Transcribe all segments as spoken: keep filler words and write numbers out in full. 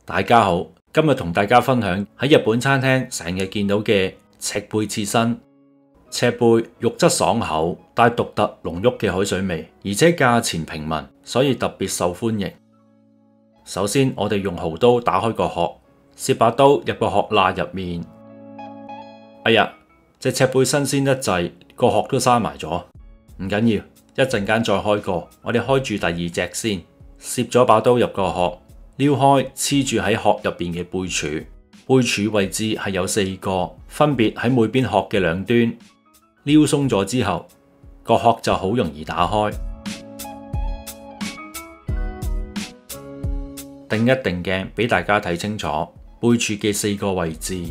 大家好，今日同大家分享喺日本餐廳成日見到嘅赤貝刺身。赤貝肉質爽口，帶獨特濃郁嘅海水味，而且價錢平民，所以特別受歡迎。首先，我哋用蠔刀打開個殼，攝把刀入個殼罅入面。哎呀，隻赤貝新鮮得滯，個殼都生埋咗。唔緊要，一陣間再開個。我哋開住第二隻先，攝咗把刀入個殼，撩開黐住喺殼入邊嘅貝柱。貝柱位置係有四個，分別喺每邊殼嘅兩端。撩鬆咗之後，個殼就好容易打開。定一定鏡俾大家睇清楚貝柱嘅四個位置。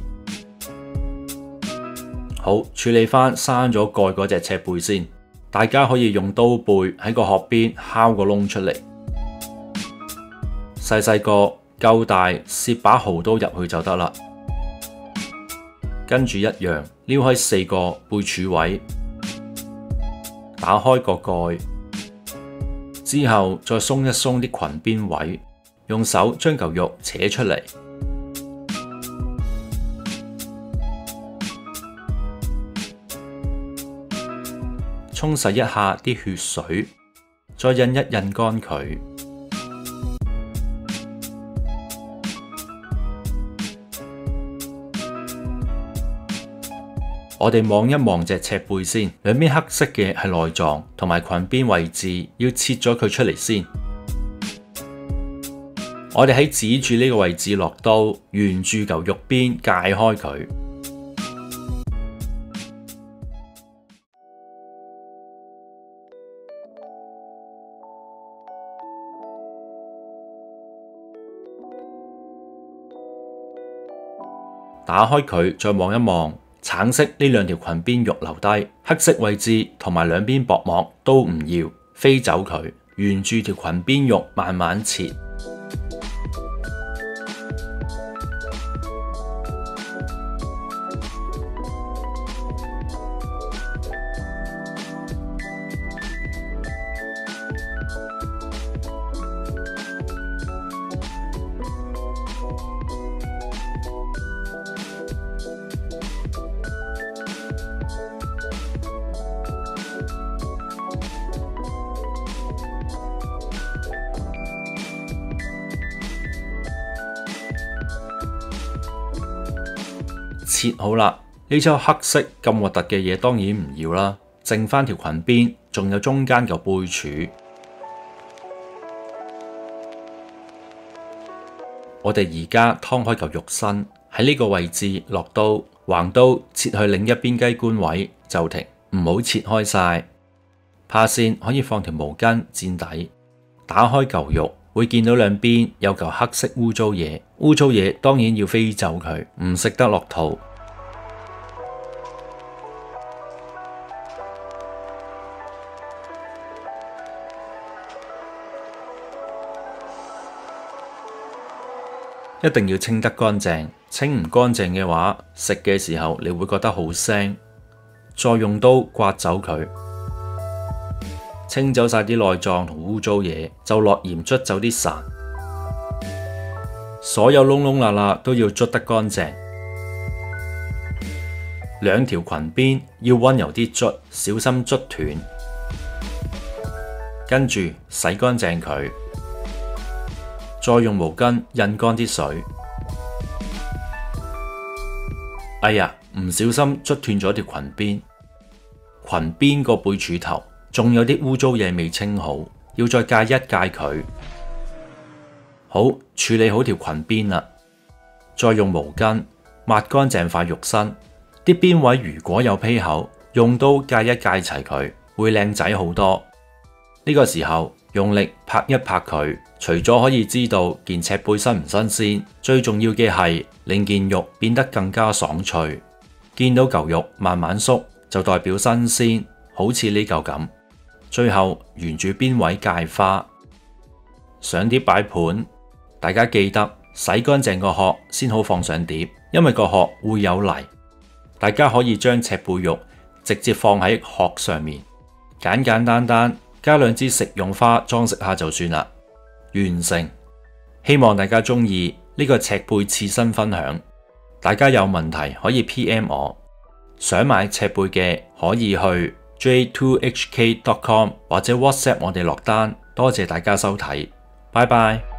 好，處理翻生咗蓋嗰隻赤貝先。大家可以用刀背喺個殼邊敲個窿出嚟，細細個夠大，攝把蠔刀入去就得啦。跟住一樣，撩開四個貝柱位，打開個蓋，之後再鬆一鬆啲裙邊位，用手將嚿肉扯出嚟，沖洗一下啲血水，再印一印乾佢。我哋望一望隻赤貝先，兩邊黑色嘅係內臟，同埋裙邊位置要切咗佢出嚟先。我哋喺指住呢個位置落刀，沿住嚿肉邊界開佢。打開佢，再望一望。橙色呢兩條裙邊肉留低，黑色位置同埋兩邊薄膜都唔要，飛走佢，沿住條裙邊肉慢慢切。切好啦，呢張黑色咁核突嘅嘢當然唔要啦，剩翻條裙邊，仲有中間嚿貝柱。我哋而家劏開嚿肉身，喺呢個位置落刀，橫刀切去另一邊雞冠位就停，唔好切開晒。怕線可以放條毛巾墊底。打開嚿肉，會見到兩邊有嚿黑色污糟嘢，污糟嘢當然要飛走佢，唔食得落肚。一定要清得乾淨，清唔乾淨嘅話，食嘅時候你會覺得好腥。再用刀刮走佢，清走晒啲內臟同污糟嘢，就落鹽捽走啲潺。所有窿窿罅罅都要捽得乾淨。兩條裙邊要溫柔啲捽，小心捽斷。跟住洗乾淨佢。再用毛巾印乾啲水。哎呀，唔小心捽斷咗條裙邊，裙邊個貝柱頭仲有啲污糟嘢未清好，要再戒一戒佢。好，處理好條裙邊啦，再用毛巾抹乾淨塊肉身，啲邊位如果有披口，用刀戒一戒齊佢，會靚仔好多。呢個時候用力拍一拍佢。除咗可以知道件赤貝新唔新鮮，最重要嘅係令件肉變得更加爽脆。見到嚿肉慢慢縮，就代表新鮮，好似呢嚿咁。最後沿住邊位界花，上碟擺盤。大家記得洗乾淨個殼先好放上碟，因為個殼會有泥。大家可以將赤貝肉直接放喺殼上面，簡簡單單加兩支食用花裝飾下就算啦。完成，希望大家鍾意， 呢個尺背刺身分享。大家有問題可以 P M 我，想買尺背嘅可以去 j two h k dot com 或者 WhatsApp 我哋落單。多謝大家收睇，拜拜。